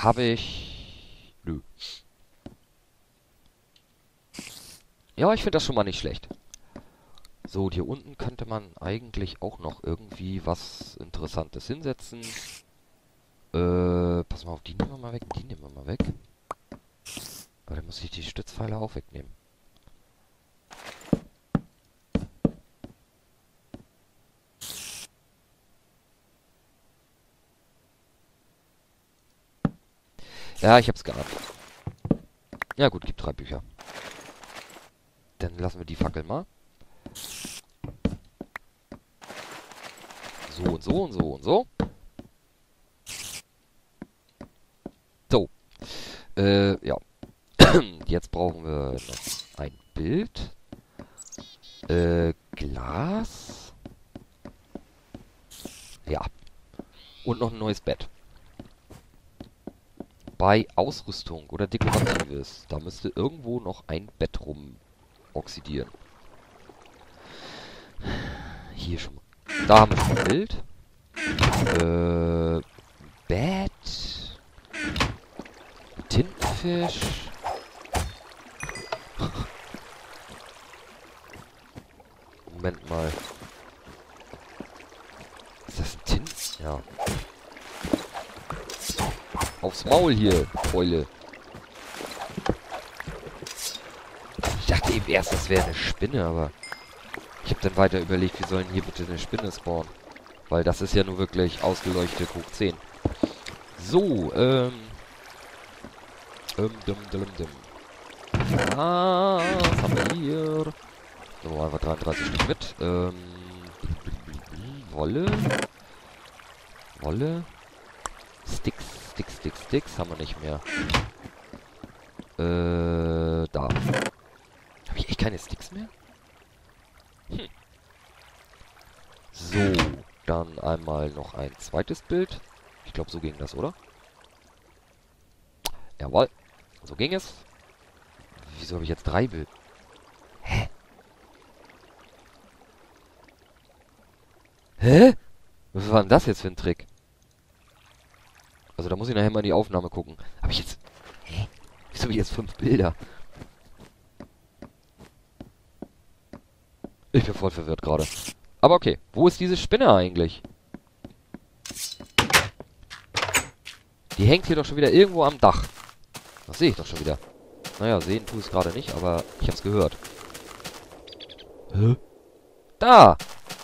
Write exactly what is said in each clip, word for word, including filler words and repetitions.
Habe ich... Nö. Ja, ich finde das schon mal nicht schlecht. So, hier unten könnte man eigentlich auch noch irgendwie was Interessantes hinsetzen. Äh, pass mal auf, die nehmen wir mal weg, die nehmen wir mal weg. Aber dann muss ich die Stützpfeiler auch wegnehmen. Ja, ich hab's geahnt. Ja gut, gibt drei Bücher. Dann lassen wir die Fackel mal. So und so und so und so. So. Äh, ja. Jetzt brauchen wir noch ein Bild. Äh, Glas. Ja. Und noch ein neues Bett. Bei Ausrüstung oder Dekoratives, da müsste irgendwo noch ein Bett rum oxidieren. Hier schon mal. Da haben wir schon ein Bild. Äh, Bett. Tintenfisch. Moment mal. Ist das ein Tint? Ja. Aufs Maul hier, Eule. Ich dachte eben erst, das wäre eine Spinne, aber... Ich habe dann weiter überlegt, wie sollen hier bitte eine Spinne spawnen? Weil das ist ja nur wirklich ausgeleuchtet hoch zehn. So, ähm... Ähm, dum, dum, dum. Ah, was haben wir hier? So, einfach dreiunddreißig Stück mit. Ähm... Wolle. Wolle. Sticks, Sticks, Sticks, Sticks haben wir nicht mehr. Äh, da. Habe ich echt keine Sticks mehr? Hm. So, dann einmal noch ein zweites Bild. Ich glaube, so ging das, oder? Jawohl. So ging es. Wieso habe ich jetzt drei Bilder? Hä? Hä? Was war denn das jetzt für ein Trick? Also da muss ich nachher mal in die Aufnahme gucken. Habe ich jetzt... Hä? Wieso habe ich jetzt fünf Bilder? Ich bin voll verwirrt gerade. Aber okay. Wo ist diese Spinne eigentlich? Die hängt hier doch schon wieder irgendwo am Dach. Das sehe ich doch schon wieder. Naja, sehen tue ich es gerade nicht, aber ich habe es gehört. Hä? Da!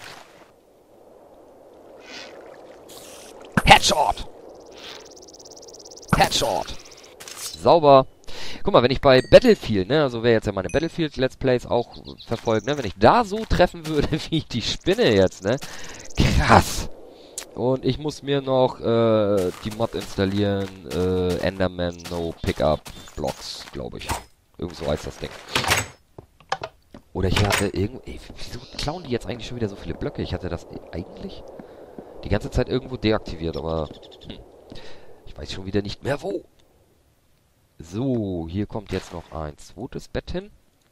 Headshot! Headshot! Sauber! Guck mal, wenn ich bei Battlefield, ne, also wer jetzt ja meine Battlefield-Let's Plays auch verfolgt, ne, wenn ich da so treffen würde, wie die Spinne jetzt, ne, krass! Und ich muss mir noch äh, die Mod installieren, äh, Enderman No Pickup Blocks, glaube ich. Irgend so heißt das Ding. Oder ich hatte irgendwo... Ey, wieso klauen die jetzt eigentlich schon wieder so viele Blöcke? Ich hatte das eigentlich die ganze Zeit irgendwo deaktiviert, aber... Hm, ich weiß schon wieder nicht mehr wo. So, hier kommt jetzt noch ein zweites Bett hin.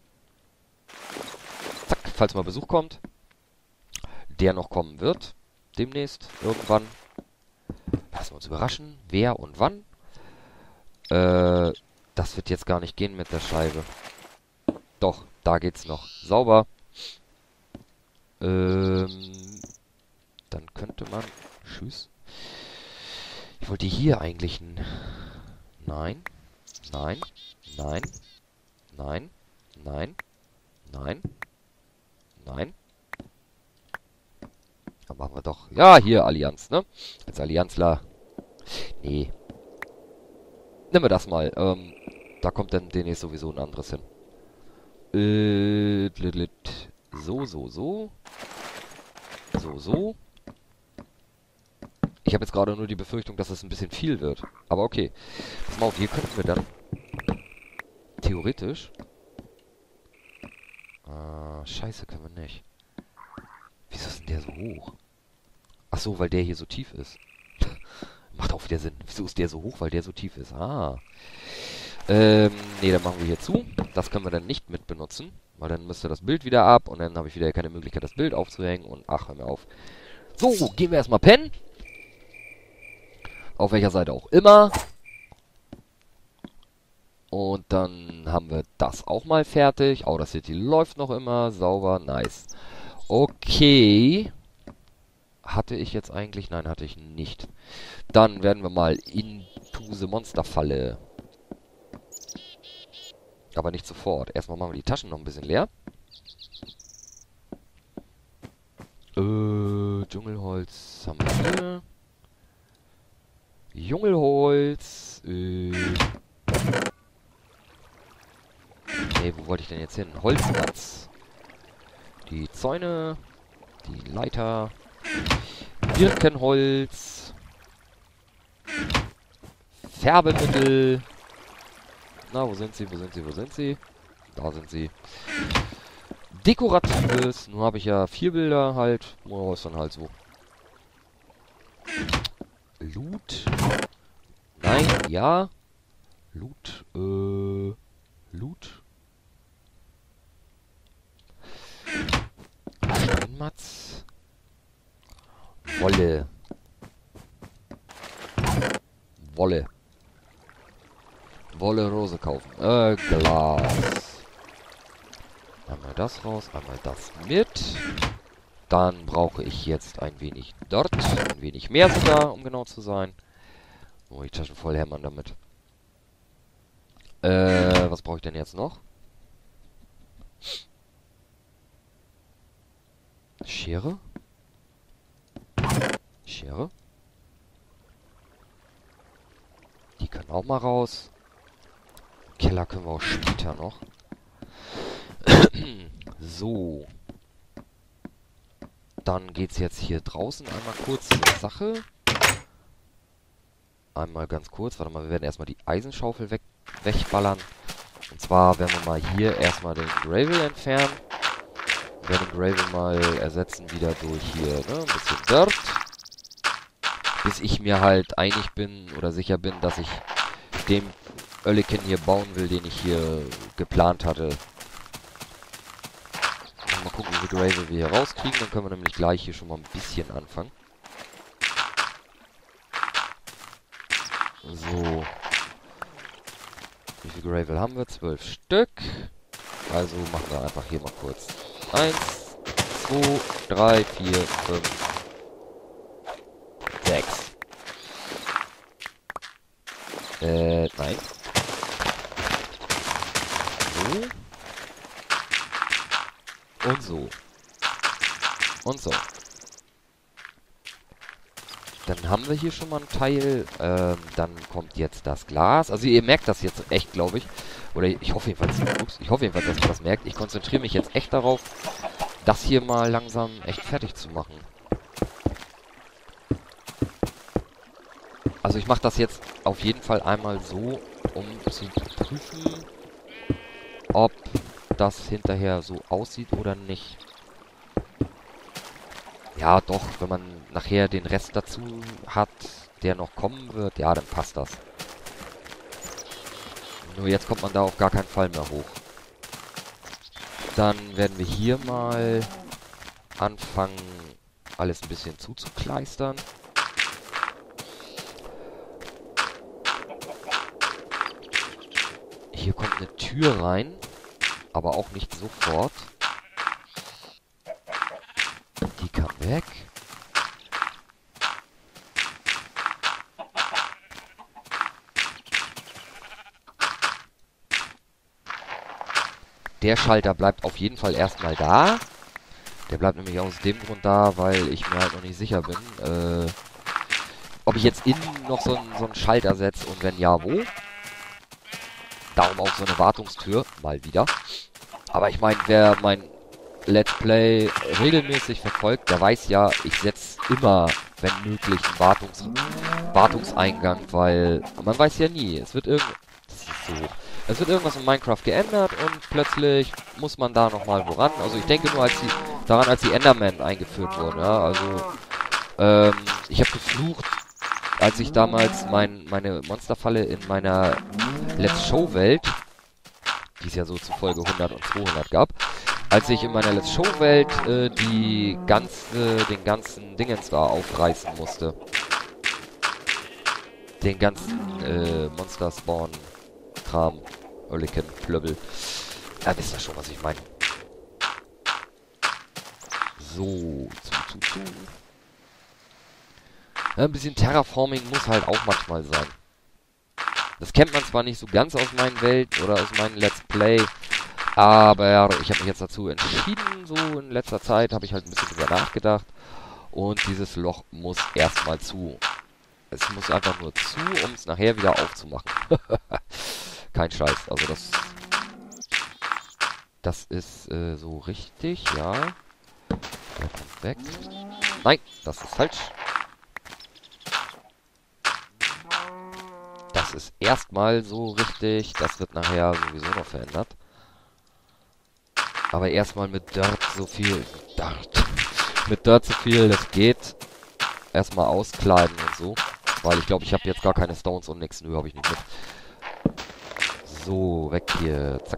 Zack, falls mal Besuch kommt. Der noch kommen wird. Demnächst, irgendwann. Lassen wir uns überraschen, wer und wann. Äh, das wird jetzt gar nicht gehen mit der Scheibe. Doch, da geht's noch. Sauber. Ähm, dann könnte man... Tschüss. Ich wollte hier eigentlich ein... Nein. Nein. Nein. Nein. Nein. Nein. Nein. Dann machen wir doch... Ja, hier, Allianz, ne? Als Allianzler. Nee. Nehmen wir das mal. Ähm, da kommt dann demnächst sowieso ein anderes hin. Äh, so, so, so. So, so. Ich habe jetzt gerade nur die Befürchtung, dass es ein bisschen viel wird. Aber okay. Pass mal auf, hier könnten wir dann... Theoretisch... Ah, scheiße, können wir nicht. Wieso ist denn der so hoch? Ach so, weil der hier so tief ist. Macht auch wieder Sinn. Wieso ist der so hoch? Weil der so tief ist. Ah. Ähm, nee, dann machen wir hier zu. Das können wir dann nicht mit benutzen. Weil dann müsste das Bild wieder ab. Und dann habe ich wieder keine Möglichkeit, das Bild aufzuhängen. Und ach, hör mir auf. So, gehen wir erstmal pennen. Auf welcher Seite auch immer. Und dann haben wir das auch mal fertig. Outer City läuft noch immer. Sauber, nice. Okay. Hatte ich jetzt eigentlich? Nein, hatte ich nicht. Dann werden wir mal into the Monsterfalle. Aber nicht sofort. Erstmal machen wir die Taschen noch ein bisschen leer. Äh, Dschungelholz haben wir hier. Dschungelholz. Äh. Ne, wo wollte ich denn jetzt hin? Holzplatz. Die Zäune. Die Leiter. Birkenholz. Färbemittel. Na, wo sind sie? Wo sind sie? Wo sind sie? Da sind sie. Dekoratives. Nun habe ich ja vier Bilder halt. Oh, ist dann halt so. Loot. Nein, ja. Loot. Äh. Loot. Steinmatz. Wolle. Wolle. Wolle Rose kaufen. Äh, Glas. Einmal das raus, einmal das mit. Dann brauche ich jetzt ein wenig dort. Ein wenig mehr sogar, um genau zu sein. Oh, die Taschen voll hämmern damit. Äh, was brauche ich denn jetzt noch? Schere? Schere? Die kann auch mal raus. Keller können wir auch später noch. So. Dann geht's jetzt hier draußen einmal kurz zur Sache. Einmal ganz kurz. Warte mal, wir werden erstmal die Eisenschaufel weg, wegballern. Und zwar werden wir mal hier erstmal den Gravel entfernen. Wir werden den Gravel mal ersetzen wieder durch hier, ne? Ein bisschen Dirt. Bis ich mir halt einig bin oder sicher bin, dass ich dem Oerlikon hier bauen will, den ich hier geplant hatte. Mal gucken, wie viel Gravel wir hier rauskriegen. Dann können wir nämlich gleich hier schon mal ein bisschen anfangen. So. Wie viel Gravel haben wir? Zwölf Stück. Also machen wir einfach hier mal kurz. Eins, zwei, drei, vier, fünf, sechs. Äh, nein. So. Und so. Und so. Dann haben wir hier schon mal einen Teil. Ähm, dann kommt jetzt das Glas. Also ihr merkt das jetzt echt, glaube ich. Oder ich hoffe jedenfalls, ups, ich hoffe jedenfalls, dass man das merkt. Ich konzentriere mich jetzt echt darauf, das hier mal langsam echt fertig zu machen. Also ich mache das jetzt auf jeden Fall einmal so, um zu prüfen, ob das hinterher so aussieht oder nicht. Ja, doch, wenn man nachher den Rest dazu hat, der noch kommen wird, ja, dann passt das. Nur jetzt kommt man da auf gar keinen Fall mehr hoch. Dann werden wir hier mal anfangen, alles ein bisschen zuzukleistern. Hier kommt eine Tür rein, aber auch nicht sofort. Die kann weg. Der Schalter bleibt auf jeden Fall erstmal da. Der bleibt nämlich aus dem Grund da, weil ich mir halt noch nicht sicher bin, äh, ob ich jetzt innen noch so einen so einen Schalter setze und wenn ja, wo. Darum auch so eine Wartungstür, mal wieder. Aber ich meine, wer mein Let's Play regelmäßig verfolgt, der weiß ja, ich setze immer, wenn möglich, einen Wartungs Wartungseingang, weil man weiß ja nie, es wird irgend das ist so, es wird irgendwas in Minecraft geändert und plötzlich muss man da nochmal woran. Also ich denke nur als die, daran, als die Endermen eingeführt wurden, ja, also ähm, ich habe geflucht, als ich damals mein, meine Monsterfalle in meiner Let's Show Welt, die es ja so zu Folge hundert und zweihundert gab, als ich in meiner Let's Show Welt äh, die ganze, den ganzen Dingens da aufreißen musste. Den ganzen äh, Monster Spawn Kram. Oerlikon, Plöbbel. Ja, wisst ihr schon, was ich meine. So, zu, zu, zu. Ja, ein bisschen Terraforming muss halt auch manchmal sein. Das kennt man zwar nicht so ganz aus meinen Welt oder aus meinen Let's Play, aber ich habe mich jetzt dazu entschieden, so in letzter Zeit habe ich halt ein bisschen drüber nachgedacht. Und dieses Loch muss erstmal zu. Es muss einfach nur zu, um es nachher wieder aufzumachen. Kein Scheiß, also das... Das ist äh, so richtig, ja. Der kommt weg. Nein, das ist falsch. Das ist erstmal so richtig. Das wird nachher sowieso noch verändert. Aber erstmal mit Dirt so viel... Dirt. Mit Dirt so viel, das geht. Erstmal auskleiden und so. Weil ich glaube, ich habe jetzt gar keine Stones und nichts. Nö, habe ich nicht mit. So, weg hier. Zack.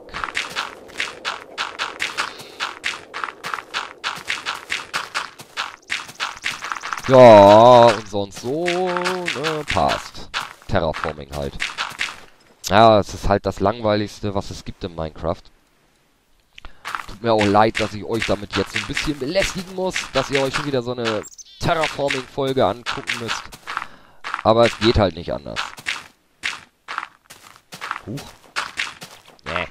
Ja, und sonst so, ne, passt. Terraforming halt. Ja, es ist halt das Langweiligste, was es gibt in Minecraft. Tut mir auch leid, dass ich euch damit jetzt so ein bisschen belästigen muss, dass ihr euch schon wieder so eine Terraforming-Folge angucken müsst. Aber es geht halt nicht anders. Huch. Nee.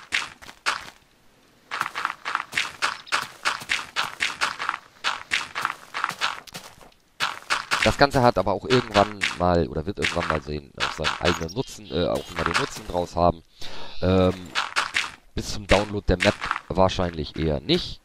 Das Ganze hat aber auch irgendwann mal, oder wird irgendwann mal sehen, auch seinen eigenen Nutzen, äh, auch immer den Nutzen draus haben. Ähm, bis zum Download der Map wahrscheinlich eher nicht.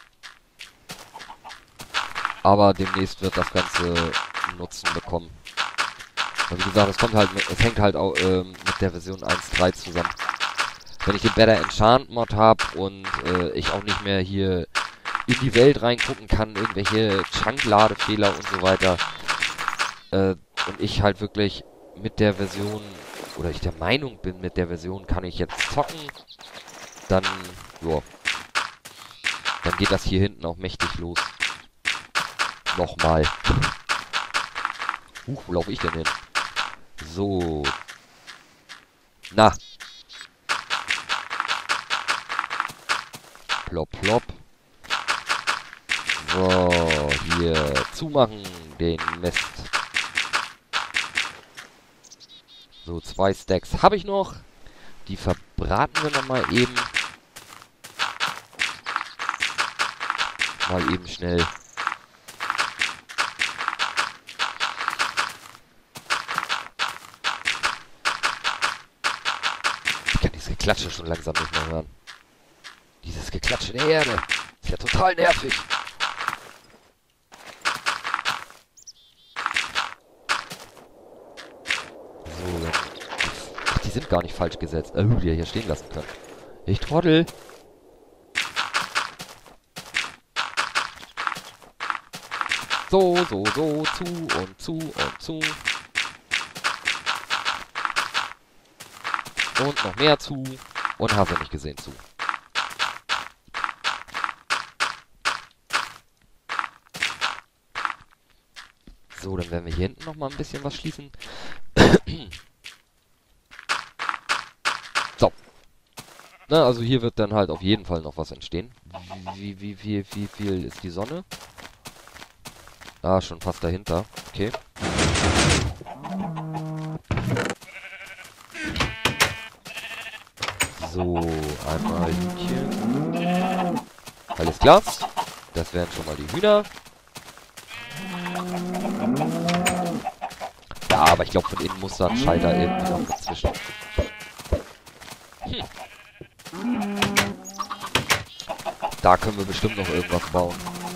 Aber demnächst wird das Ganze Nutzen bekommen. Und wie gesagt, es kommt halt mit, es hängt halt auch ähm, mit der Version eins Punkt drei zusammen. Wenn ich den Better Enchant Mod habe und äh, ich auch nicht mehr hier in die Welt reingucken kann, irgendwelche Chunk-Ladefehler und so weiter, äh, und ich halt wirklich mit der Version, oder ich der Meinung bin, mit der Version kann ich jetzt zocken, dann, ja, dann geht das hier hinten auch mächtig los. Nochmal. Huch, wo laufe ich denn hin? So. Na. Plopp, plopp. So, hier zumachen, den Mist. So, zwei Stacks habe ich noch. Die verbraten wir nochmal eben. Mal eben schnell. Ich kann dieses Geklatsche schon langsam nicht mehr hören. Dieses Geklatsche der Erde. Ist ja total nervig. So. Ach, die sind gar nicht falsch gesetzt. Oh, die hier stehen lassen können. Ich Trottel. So, so, so, zu und zu und zu. Und noch mehr zu. Und hast du nicht gesehen zu. So, dann werden wir hier hinten nochmal ein bisschen was schließen. So. Na, also hier wird dann halt auf jeden Fall noch was entstehen. Wie, wie, wie, wie, wie viel ist die Sonne? Ah, schon fast dahinter. Okay. So, einmal Hühnchen. Alles klar. Das wären schon mal die Hühner. Ja, aber ich glaube, von innen muss da ein Schalter irgendwie noch dazwischen. Hm. Da können wir bestimmt noch irgendwas bauen.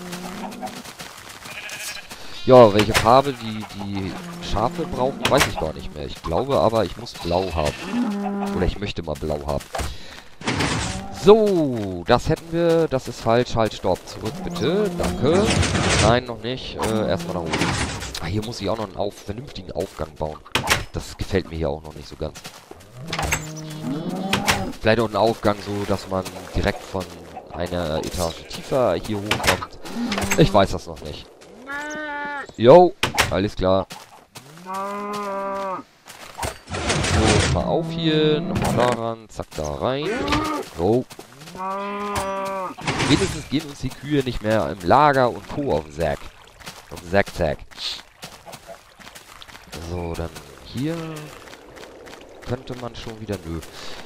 Ja, welche Farbe die, die Schafe brauchen, weiß ich gar nicht mehr. Ich glaube aber, ich muss blau haben. Oder ich möchte mal blau haben. So, das hätten wir. Das ist falsch. Halt, stopp. Zurück, bitte. Danke. Nein, noch nicht. Äh, erstmal nach oben. Ah, hier muss ich auch noch einen auf, vernünftigen Aufgang bauen. Das gefällt mir hier auch noch nicht so ganz. Vielleicht auch einen Aufgang so, dass man direkt von einer Etage tiefer hier hochkommt. Ich weiß das noch nicht. Jo, alles klar. So, mal auf hier. Nochmal daran. Zack, da rein. So. Wenigstens gehen uns die Kühe nicht mehr im Lager und Co. auf den Sack. Auf den Sack, Zack. So, dann hier könnte man schon wieder... Nö.